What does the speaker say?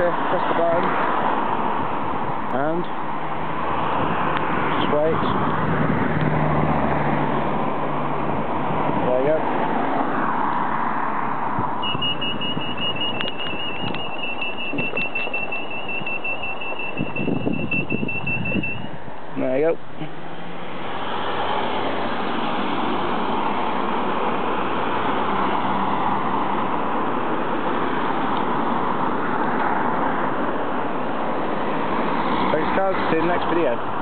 press the button, and just wait. There you go. There you go. Thanks guys, see you in the next video.